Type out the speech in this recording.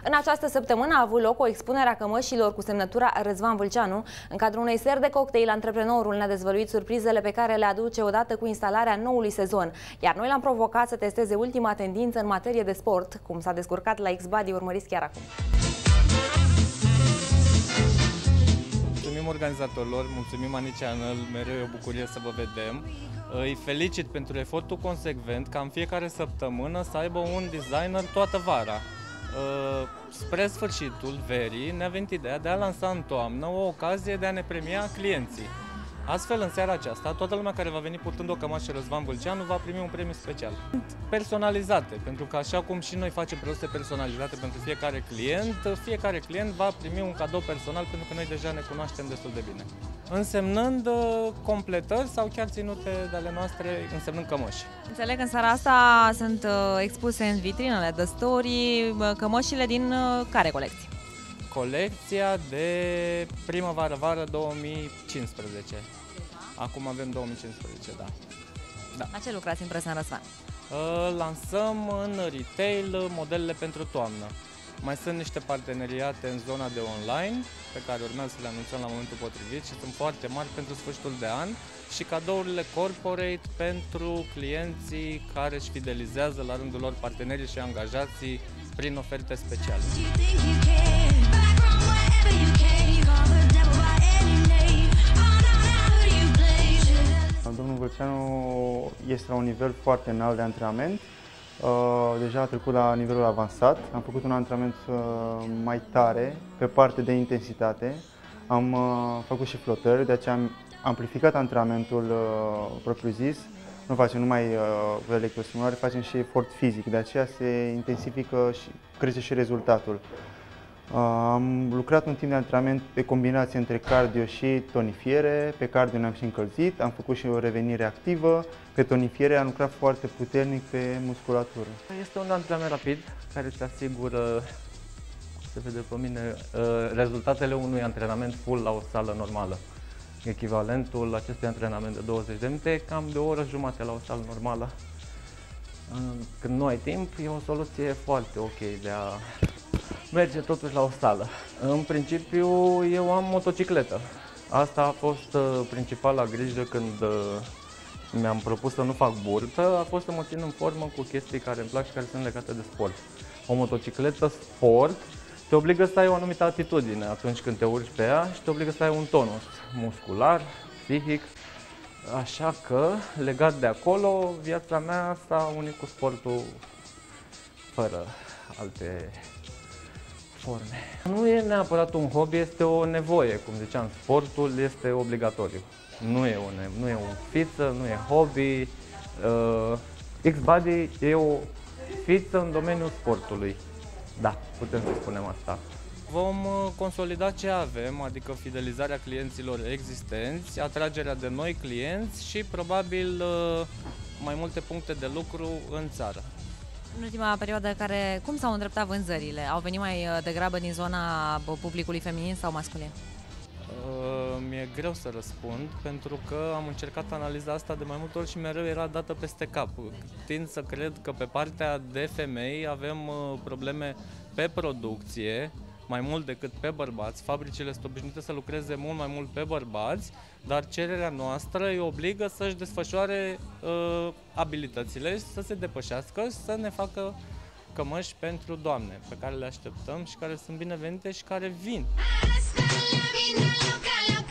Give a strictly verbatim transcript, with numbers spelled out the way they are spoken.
În această săptămână a avut loc o expunere a cămășilor cu semnătura Răzvan Vâlceanu. În cadrul unei seri de cocktail, antreprenorul ne-a dezvăluit surprizele pe care le aduce odată cu instalarea noului sezon. Iar noi l-am provocat să testeze ultima tendință în materie de sport. Cum s-a descurcat la X-Body, urmăriți chiar acum. Mulțumim organizatorilor, mulțumim Anice Anăl, mereu e o bucurie să vă vedem. Îi felicit pentru efortul consecvent ca în fiecare săptămână să aibă un designer toată vara. Spre sfârșitul verii ne-a venit ideea de a lansa în toamnă o ocazie de a ne premia clienții. Astfel, în seara aceasta, toată lumea care va veni purtând o cămașă Răzvan Vâlceanu va primi un premiu special. Personalizate, pentru că așa cum și noi facem produse personalizate pentru fiecare client, fiecare client va primi un cadou personal pentru că noi deja ne cunoaștem destul de bine. Însemnând completări sau chiar ținute de ale noastre, însemnând cămăși. Înțeleg că în seara asta sunt expuse în vitrinele de story cămășile din care colecție? Colecția de primăvară-vară două mii cincisprezece. Acum avem două mii cincisprezece, da. da. La ce lucrați în Presan Răzvan? Lansăm în retail modelele pentru toamnă. Mai sunt niște parteneriate în zona de online, pe care urmează să le anunțăm la momentul potrivit și sunt foarte mari pentru sfârșitul de an, și cadourile corporate pentru clienții care își fidelizează la rândul lor partenerii și angajații prin oferte speciale. Domnul Vâlceanu este la un nivel foarte înalt de antrenament. Deja a trecut la nivelul avansat. Am făcut un antrenament mai tare pe parte de intensitate. Am făcut și flotări, de aceea am amplificat antrenamentul propriu-zis. Nu facem numai electrostimulare, facem și efort fizic, de aceea se intensifică și crește și rezultatul. Am lucrat un timp de antrenament pe combinație între cardio și tonifiere. Pe cardio ne-am și încălzit, am făcut și o revenire activă. Pe tonifiere am lucrat foarte puternic pe musculatură. Este un antrenament rapid care îți asigură, se vede pe mine, rezultatele unui antrenament full la o sală normală. Echivalentul acestui antrenament de douăzeci de minute, cam de o oră jumate la o sală normală. Când nu ai timp, e o soluție foarte ok de a merge totuși la o sală. În principiu, eu am motocicletă. Asta a fost principala grijă când mi-am propus să nu fac burtă, a fost să mă țin în formă cu chestii care îmi plac și care sunt legate de sport. O motocicletă sport te obligă să ai o anumită atitudine atunci când te urci pe ea și te obligă să ai un tonus muscular, psihic. Așa că, legat de acolo, viața mea s-a unit cu sportul fără alte forme. Nu e neapărat un hobby, este o nevoie. Cum ziceam, sportul este obligatoriu. Nu e, o, nu e o fiță, nu e hobby. Uh, X-Body e o fiță în domeniul sportului. Da, putem să spunem asta. Vom consolida ce avem, adică fidelizarea clienților existenți, atragerea de noi clienți și probabil mai multe puncte de lucru în țară. În ultima perioadă, care, cum s-au îndreptat vânzările? Au venit mai degrabă din zona publicului feminin sau masculin? Mi-e greu să răspund, pentru că am încercat analiza asta de mai multe ori și mereu era dată peste cap. Tind să cred că pe partea de femei avem probleme pe producție, mai mult decât pe bărbați. Fabricile sunt obișnuite să lucreze mult mai mult pe bărbați, dar cererea noastră îi obligă să-și desfășoare uh, abilitățile, să se depășească și să ne facă cămăși pentru doamne, pe care le așteptăm și care sunt binevenite și care vin.